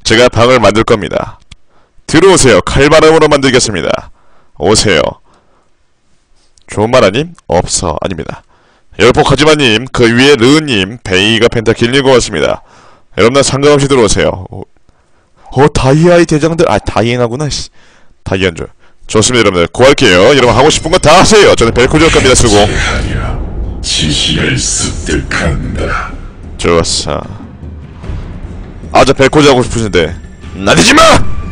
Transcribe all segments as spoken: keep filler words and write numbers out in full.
제가 방을 만들 겁니다. 들어오세요. 칼바람으로 만들겠습니다. 오세요. 좋은 말 아님? 없어. 아닙니다. 열폭하지마님, 그 위에 르은님, 베이가 펜타킬 읽어왔습니다. 여러분들 상관없이 들어오세요. 어, 어 다이아의 대장들, 아 다이애나구나. 씨. 다이아인 줄. 좋습니다. 여러분들 구할게요. 여러분 하고 싶은 거 다 하세요. 저는 벨코지올 겁니다. 쓰고 지시를 습득한다. 좋았어. 아, 저 벨코지 하고 싶으신데 나대지마!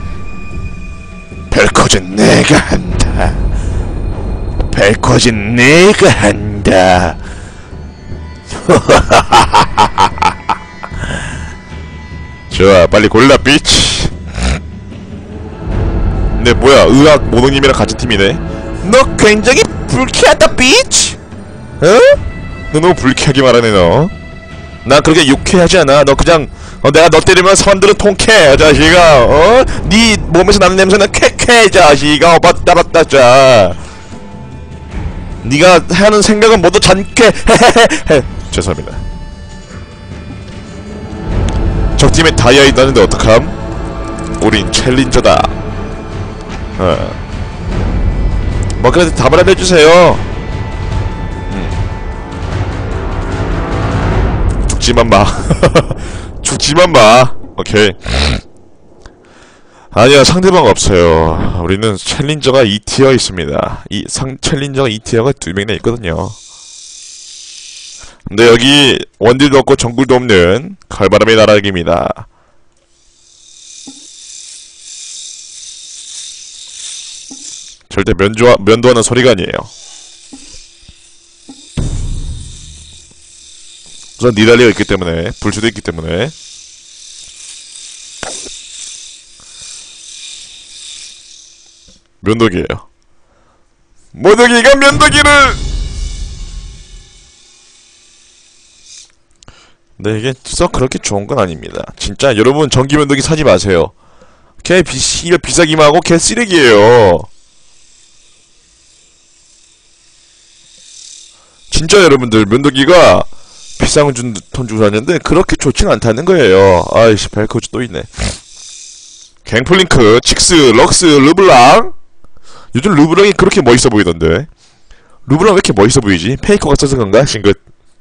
벨코지는 내가 한다. 벨코지는 내가 한다. 좋아, 빨리 골라 비치. 근데 뭐야, 의학 모노님이랑 같은 팀이네. 너 굉장히 불쾌하다 비치. 어? 너 너무 불쾌하게 말하네 너. 난 그렇게 유쾌하지 않아. 너 그냥 어, 내가 너 때리면 사람들은 통쾌해 자식아. 어? 네 몸에서 나는 냄새는 쾌쾌 자식아. 어, 봤다 봤다 자. 네가 하는 생각은 모두 잔쾌. 헤헤헤헤. 죄송합니다. 적팀에 다이아 있다는데 어떡함? 우린 챌린저다. 어. 뭐 그래도 답을 안 해주세요. 음. 죽지만 마. 죽지만 마. 오케이. 아니야, 상대방 없어요. 우리는 챌린저가 이 티어 있습니다. 이 상 챌린저가 이 티어가 두 명이나 있거든요. 근데 여기 원딜도 없고 정글도 없는 칼바람의 나락입니다. 절대 면조, 면도하는 소리가 아니에요. 우선 니달리가 있기 때문에, 불수도 있기 때문에. 면도기예요. 모독이가 면도기를! 네, 이게 썩 그렇게 좋은 건 아닙니다. 진짜 여러분 전기 면도기 사지 마세요. 걔 비, 비싸기만 하고 걔 쓰레기예요. 진짜 여러분들 면도기가 비싼 돈 주고 샀는데 그렇게 좋진 않다는 거예요. 아이씨, 벨코즈 또 있네. 갱플링크, 칙스, 럭스, 르블랑. 요즘 르블랑이 그렇게 멋있어 보이던데. 르블랑 왜 이렇게 멋있어 보이지? 페이커가 써서 그런가? 싱긋.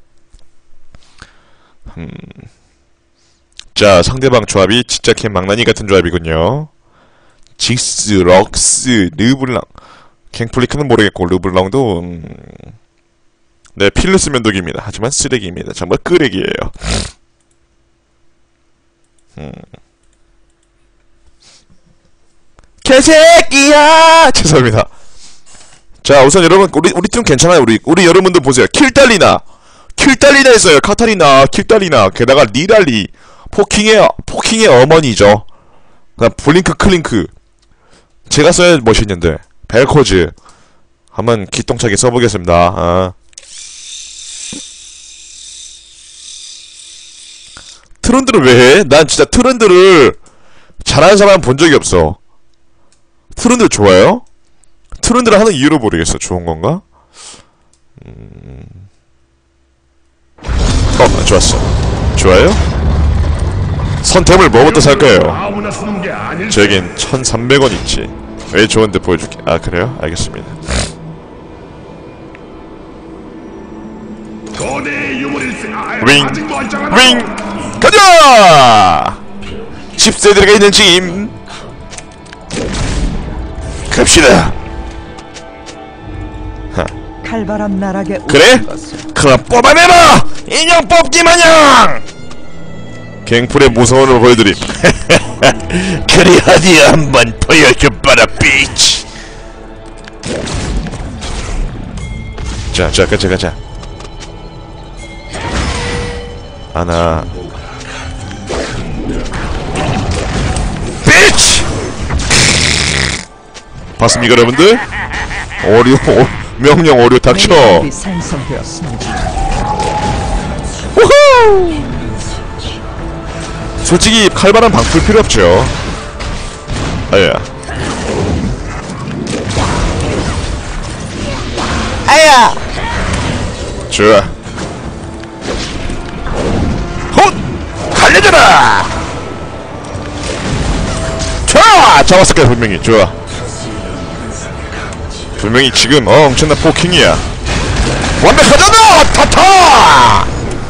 음. 자, 상대방 조합이 진짜 개 망나니 같은 조합이군요. 칙스, 럭스, 르블랑. 갱플링크는 모르겠고 르블랑도 음... 네, 필루스 면도기입니다. 하지만 쓰레기입니다. 정말 끄레기예요. 음. 개새끼야! 죄송합니다. 자, 우선 여러분, 우리 우리 팀 괜찮아요. 우리 우리 여러분들 보세요. 킬달리나, 킬달리나 있어요. 카타리나, 킬달리나, 게다가 리달리, 포킹의 포킹의 어머니죠. 그다음 블링크 클링크. 제가 써야 멋있는데 벨코즈. 한번 기똥차게 써보겠습니다. 아. 트런드를 왜 해? 난 진짜 트런드를 잘하는 사람 본 적이 없어. 트런드 좋아요? 트런드를 하는 이유를 모르겠어. 좋은 건가? 음... 어, 좋았어. 좋아요? 선템을 뭐부터 살까요? 저에겐 천삼백 원 있지. 왜 좋은데 보여줄게. 아, 그래요? 알겠습니다. 윙! 윙! 가자! 십 세들에게 있는 짐! 갑시다! 칼바람 나락에 그래? 그럼 뽑아내라! 인형 뽑기 마냥! 갱플의 무서움을 보여드림. 그리 어디 한번 보여줘봐라, 비치! 자, 자, 가자, 가자. 하나. 비치! 봤습니까, 여러분들? 오류, 오, 명령 오류 닥쳐! 우후! 솔직히 칼바람 방풀 필요 없죠. 아야. 아야! 좋아. 헛! 달려줘라! 잡았을 거야 분명히. 좋아. 분명히 지금 어, 엄청난 포킹이야. 완벽하잖아! 타타!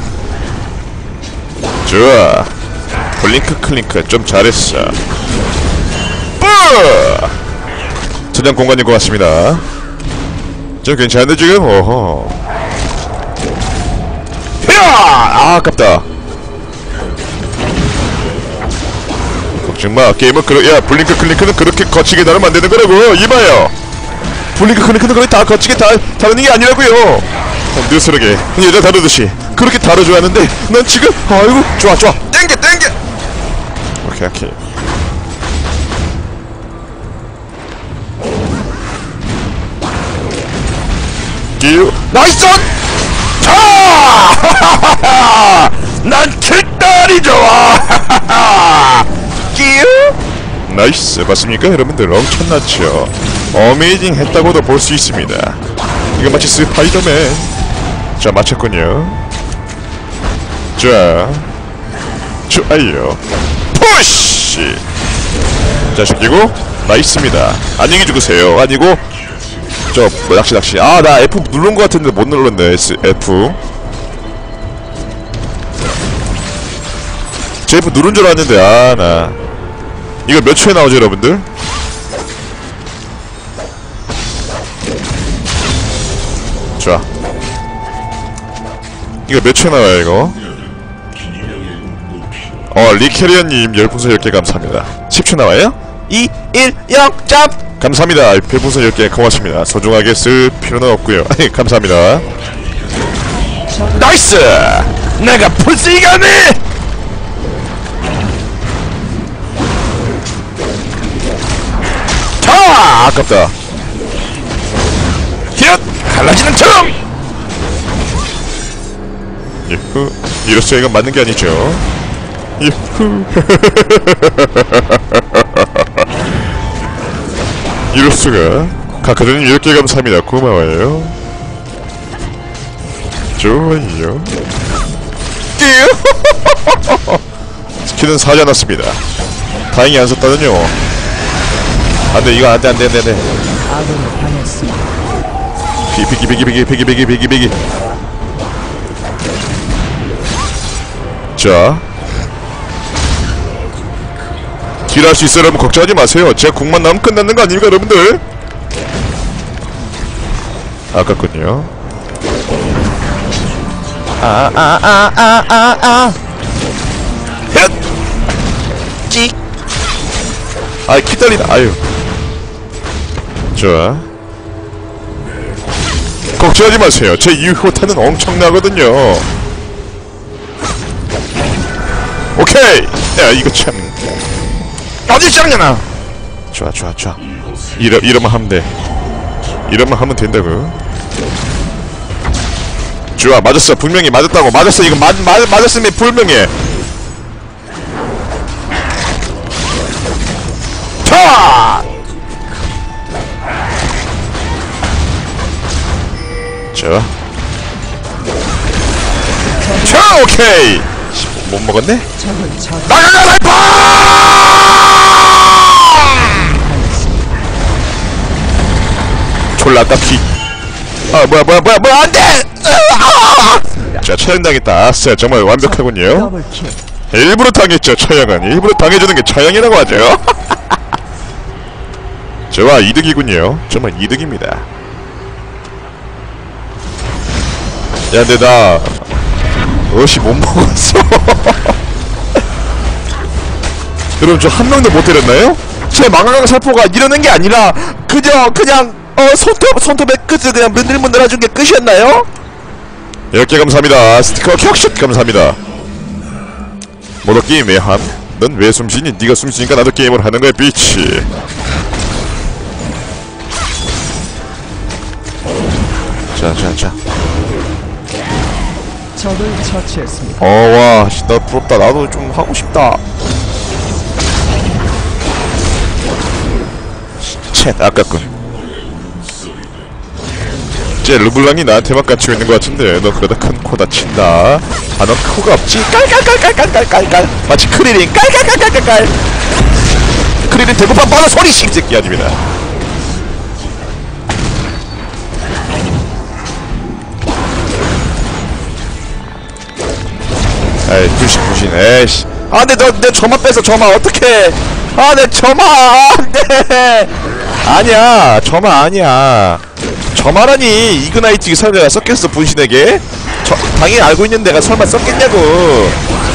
좋아. 블링크 클링크 좀 잘했어. 뿌! 저장 공간인 것 같습니다. 좀 괜찮은데 지금? 어허. 야! 아, 아깝다. 걱정마. 게임은 그러, 야, 블링크 클링크는 그렇게 거치게 다루면 안 되는 거라고. 이봐요. 블링크 클링크는 그렇게 다 거치게 다, 다루는 게 아니라고요. 느스르게 여자 다루듯이 그렇게 다뤄줘야 하는데 난 지금 아이고 좋아 좋아 땡겨 땡겨. 오케이 오케이. 끼우 나이스. 자! 난 킬딸이 좋아. 끼우 나이스. 맞습니까 여러분들? 엄청났죠. 어메이징 했다고도 볼 수 있습니다. 이거 마치 스파이더맨. 자 맞췄군요. 자 좋아요. 푸시. 자 죽이고 나이스입니다. 안녕히 죽으세요. 아니고 저 뭐, 낚시 낚시. 아 나 F 누른 것 같은데 못 눌렀네. S, F 제 F 누른 줄 알았는데 아 나 이거 몇 초에 나오죠 여러분들? 좋아. 이거 몇 초에 나와요 이거? 어 리캐리언님 별풍선 열 개 감사합니다. 십 초 나와요? 이, 일, 영 점! 감사합니다. 별풍선 열 개 고맙습니다. 소중하게 쓸 필요는 없고요. 감사합니다. 나이스! 내가 풀스이가네! 자! 아깝다. 히엇! 갈라지는 점! 유후. 이로써 이건 맞는 게 아니죠. 유후. 이로써가 카카드님 이렇게 감사합니다. 고마워요. 좋아요. 스킬은 사지 않았습니다. 다행히 안 썼다는요. 안돼 이거 안돼 안돼 안돼 안돼. 아군을 당했습니다. 비기 비기 비기 비기 비기 비기 비기. 자 딜할 수 있어요 여러분. 걱정하지 마세요. 제가 궁만 나오면 끝나는 거 아닙니까 여러분들? 아깝군요. 아 아 아 아 아 아 헷! 찍! 아이 기다리다 아유. 좋아. 걱정하지 마세요. 제 유효타는 엄청나거든요. 오케이! 야 이거 참 어디 짱냐나. 좋아 좋아 좋아. 이러, 이러면 하면 돼. 이러면 하면 된다고. 좋아 맞았어. 분명히 맞았다고. 맞았어. 이거 맞, 맞, 맞았으면 분명해. 타! 자 자 오케이. 못 먹었네? 나가가 라이파! 졸라 아깝기. 아 뭐야 뭐야 뭐야 뭐야 안돼! 자 처형당했다. 아싸 정말 완벽하군요. 더블킬. 일부러 당했죠 처형은. 일부러 당해주는 게 처형이라고 하죠. 좋아 이득이군요. 정말 이득입니다. 야 근데 나 어시 못 먹었어. 여러분 저 한 명도 못 때렸나요? 제 망가강 살포가 이러는 게 아니라 그저 그냥 어 손톱 손톱에 끝을 그냥 문들문들해준 게 끝이었나요? 열 개 감사합니다. 스티커 격슛 감사합니다. 뭐너 게임 왜 함? 넌 왜 숨쉬니? 니가 숨쉬니까 나도 게임을 하는 거야 비치. 자자자 적을 처치했습니다. 어와 나 부럽다. 나도 좀 하고 싶다. 쳇 아깝군. 쟤 르블랑이 나한테만 갇히고 있는 것 같은데 너 그러다 큰 코 다친다. 아 넌 코가 없지? 깔깔깔깔깔깔깔 마치 크리링 깔깔깔깔깔깔. 맥크리는 대구판 바로 소리 씹새끼 아닙니다. 에이 부신 부신 에이씨. 아 근데 너 내 점화 뺏어 점화 어떡해. 아 내 점화 안돼. 아니야 점화 아니야. 점화라니. 이그나이트 설마 내가 썼겠어 분신에게? 저, 당연히 알고 있는 내가 설마 썼겠냐고.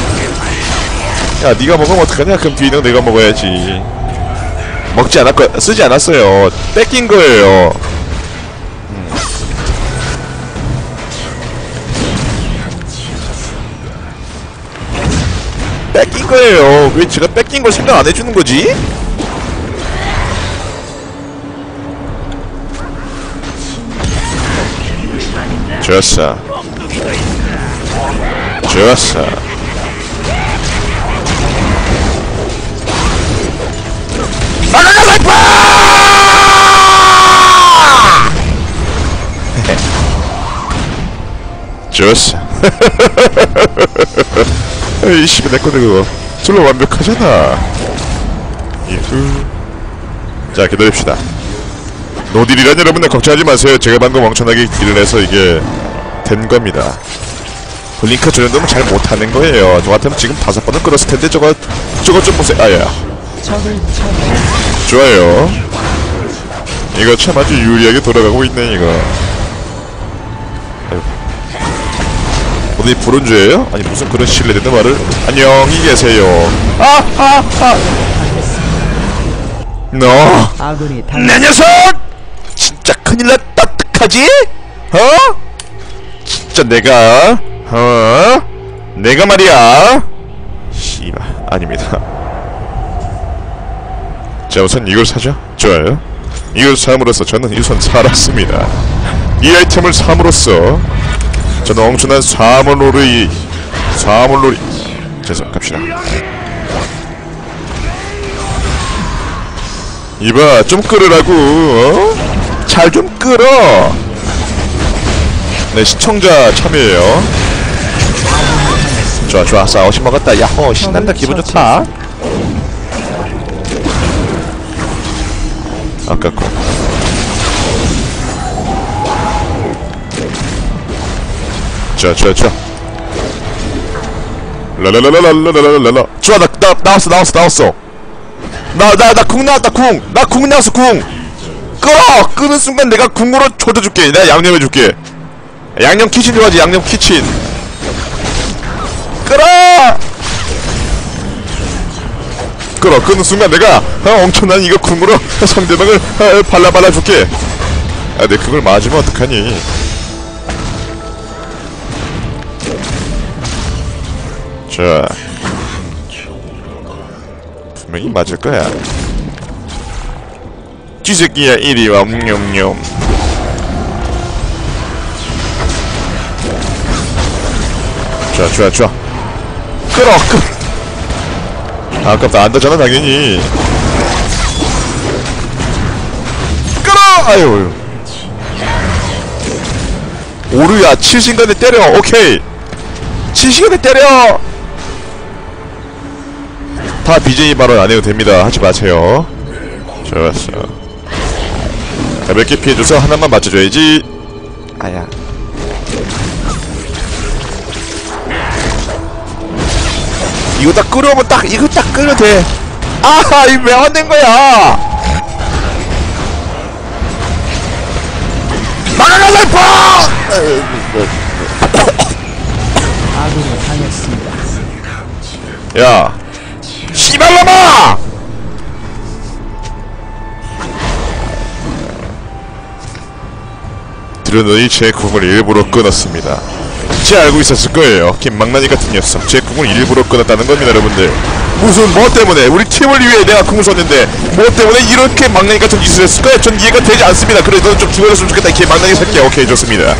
야 니가 먹으면 어떡하냐. 그럼 뒤에 있는 거 내가 먹어야지. 먹지 않았고 쓰지 않았어요. 뺏긴 거예요. 음. 뺏긴 거예요. 왜 제가 뺏긴 걸 생각 안 해주는 거지? 좋았어. 좋았어. 나가가 살파! 좋았어. 에이 씨발 내꺼네 그거. 솔로 완벽하잖아. 이후. 자 기다립시다. 노딜이란 여러분들 걱정하지 마세요. 제가 방금 엄청나게 딜을 해서 이게 된 겁니다. 블링크 저 정도면 잘 못하는 거예요. 저 같으면 지금 다섯 번은 끌었을 텐데 저거 저거 좀 보세요. 아야. 적을 처치했습니다. 좋아요. 이거 참 아주 유리하게 돌아가고 있네 이거. 어디 불운주예요? 아니 무슨 그런 신뢰되는 말을. 안녕히 계세요. 아아아 너 아군이 당 내 녀석! 진짜 큰일 났다 어떡하지? 어? 진짜 내가 어? 내가 말이야 씨발 아닙니다. 자 우선 이걸 사죠. 좋아요. 이걸 삼으로써 저는 우선 살았습니다. 이 아이템을 삼으로써 저는 엄청난 사물놀이 사물놀이 죄송 갑시다. 이봐 좀 끌으라고. 어? 잘 좀 끌어. 네 시청자 참여해요. 좋아 좋아 싸워시 먹었다. 야호 신난다. 기분 좋다. 아깝고 좋아 좋아 좋아 라라라라라라라라라. 좋아 나, 나 나왔어 나왔어 나왔어. 나 나 나 궁 나왔다. 궁 나 궁 나왔어. 궁 끌어. 끄는 순간 내가 궁으로 조져줄게. 내가 양념 해줄게. 양념 키친 좋아하지. 양념 키친 끌어 끌어. 끄는 순간 내가 어, 엄청난 이거 궁으로 상대방을 어, 발라발라 줄게. 아 내 그걸 맞으면 어떡하니. 자 분명히 맞을 거야. 쥐새끼야 이리와 옴뇸뇸. 좋아 좋아 좋아 끌어 끌어. 아깝다. 안 되잖아 당연히. 끌어. 아유 오르야 칠 시간에 때려. 오케이 칠 시간에 때려. 다 비제이 발언 안해도 됩니다. 하지 마세요. 좋았어. 가볍게 피해줘서 하나만 맞춰줘야지. 아야 이거 딱 끌어오면 딱 이거 딱 끌면 돼. 아하 이거 왜 안 된 거야. 나가가 살포. 아군이 당했습니다. 야 씨발놈아. 들어너니 제 궁을 일부러 끊었습니다. 제 알고 있었을 거예요. 김망나니 같은 녀석. 제 궁을 일부러 끊었다는 겁니다 여러분들. 무슨 뭐 때문에 우리 팀을 위해 내가 궁을 썼는데 뭐 때문에 이렇게 망나니 같은 짓을 했을까요? 전 이해가 되지 않습니다. 그래 너는 좀 죽어줬으면 좋겠다 이 개망나니 새끼야. 오케이 좋습니다.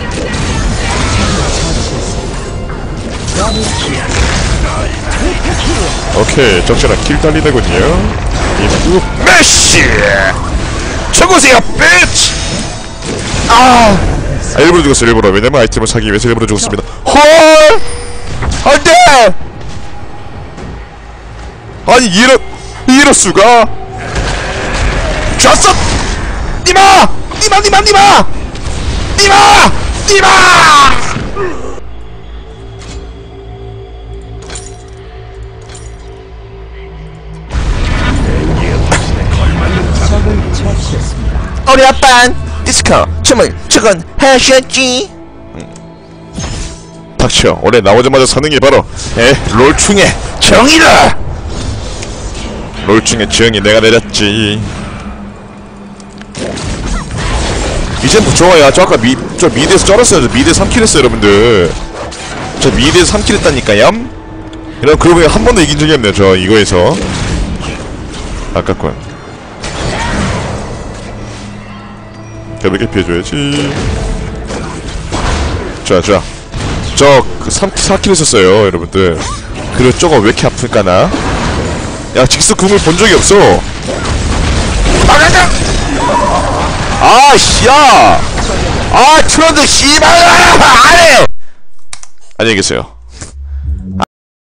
오케이 적절한 킬 달리는군요. 이부 메시 쳐보세요 비치. 아, 아 일부러 죽었어 일부러. 왜냐면 아이템을 사기 위해서 일부러 죽었습니다. 헐 안돼. 아니 이런 이럴 수가? 졌어! 니마! 니마 니마 니마! 니마! 니마! 적을 처치했습니다. 우리 아빤 디스코 춤을 추곤 하셨지. 닥쳐. 원래 나오자마자 서는 게 바로 에 롤충의 정이다. 롤충의 정이 내가 내렸지. 이젠 뭐 좋아요. 저 아까 미, 저 미드에서 쩔었어요. 저 미드 삼 킬 했어요 여러분들. 저 미드에서 삼 킬 했다니까요. 이런 그러고 보니 한 번도 이긴 적이 없네요 저 이거에서. 아깝군. 가볍게 피해줘야지. 자, 자. 저, 그, 삼, 사 킬 했었어요, 여러분들. 그리고 저거 왜 이렇게 아플까나? 야, 직스 궁을 본 적이 없어. 나가자! 아, 씨, 야! 아, 트런드, 씨발! 안 해! 안녕히 계세요.